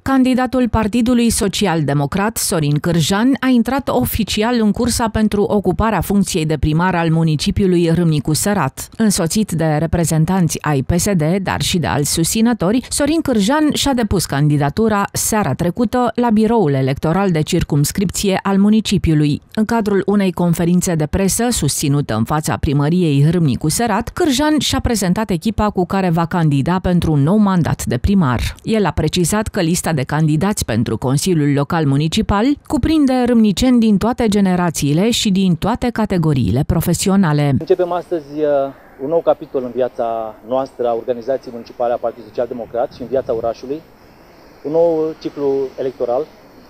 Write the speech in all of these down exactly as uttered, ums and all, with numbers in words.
Candidatul Partidului Social-Democrat, Sorin Cârjan, a intrat oficial în cursa pentru ocuparea funcției de primar al municipiului Râmnicu Sărat. Însoțit de reprezentanți ai P S D, dar și de alți susținători, Sorin Cârjan și-a depus candidatura seara trecută la biroul electoral de circumscripție al municipiului. În cadrul unei conferințe de presă susținută în fața primăriei Râmnicu Sărat, Cârjan și-a prezentat echipa cu care va candida pentru un nou mandat de primar. El a precizat că lista de candidați pentru Consiliul Local Municipal cuprinde râmniceni din toate generațiile și din toate categoriile profesionale. Începem astăzi un nou capitol în viața noastră a Organizației Municipale a Partidului Social Democrat și în viața orașului, un nou ciclu electoral.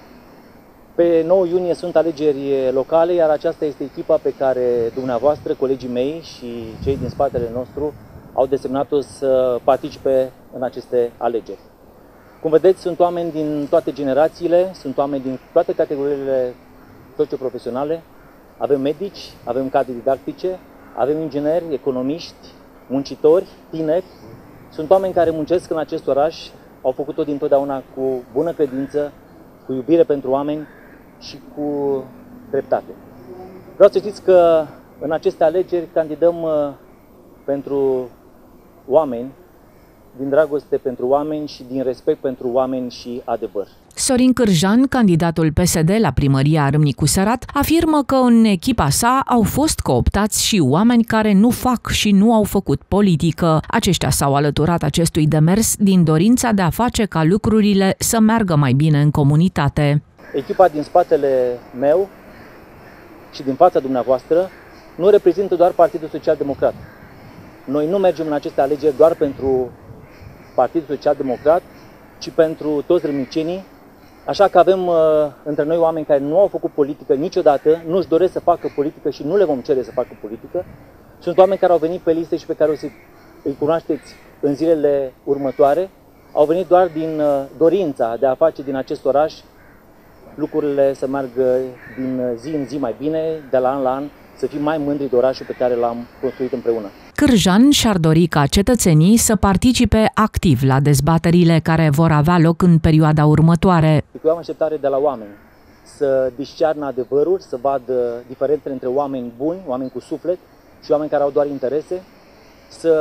Pe nouă iunie sunt alegeri locale, iar aceasta este echipa pe care dumneavoastră, colegii mei și cei din spatele nostru au desemnat-o să participe în aceste alegeri. Cum vedeți, sunt oameni din toate generațiile, sunt oameni din toate categoriile socioprofesionale. Avem medici, avem cadre didactice, avem ingineri, economiști, muncitori, tineri. Sunt oameni care muncesc în acest oraș, au făcut-o dintotdeauna cu bună credință, cu iubire pentru oameni și cu dreptate. Vreau să știți că în aceste alegeri candidăm pentru oameni, din dragoste pentru oameni și din respect pentru oameni și adevăr. Sorin Cârjan, candidatul P S D la primăria Râmnicu Sărat, afirmă că în echipa sa au fost cooptați și oameni care nu fac și nu au făcut politică. Aceștia s-au alăturat acestui demers din dorința de a face ca lucrurile să meargă mai bine în comunitate. Echipa din spatele meu și din fața dumneavoastră nu reprezintă doar Partidul Social Democrat. Noi nu mergem în aceste alegeri doar pentru Partidul Social Democrat, ci pentru toți râmnicenii. Așa că avem uh, între noi oameni care nu au făcut politică niciodată, nu își doresc să facă politică și nu le vom cere să facă politică. Sunt oameni care au venit pe liste și pe care o să îi cunoașteți în zilele următoare. Au venit doar din uh, dorința de a face din acest oraș lucrurile să meargă din zi în zi mai bine, de la an la an, să fim mai mândri de orașul pe care l-am construit împreună. Cârjan și-ar dori ca cetățenii să participe activ la dezbaterile care vor avea loc în perioada următoare. Eu am așteptare de la oameni să discearnă adevărul, să vadă diferențele între oameni buni, oameni cu suflet și oameni care au doar interese, să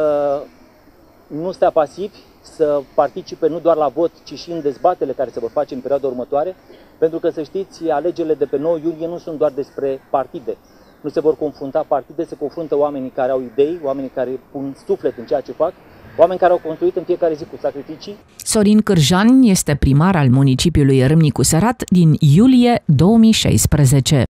nu stea pasivi, să participe nu doar la vot, ci și în dezbaterile care se vor face în perioada următoare, pentru că, să știți, alegerile de pe nouă iulie nu sunt doar despre partide. Nu se vor confrunta partide, se confruntă oamenii care au idei, oamenii care pun suflet în ceea ce fac, oameni care au construit în fiecare zi cu sacrificii. Sorin Cârjan este primar al municipiului Râmnicu Sărat din iulie două mii șaisprezece.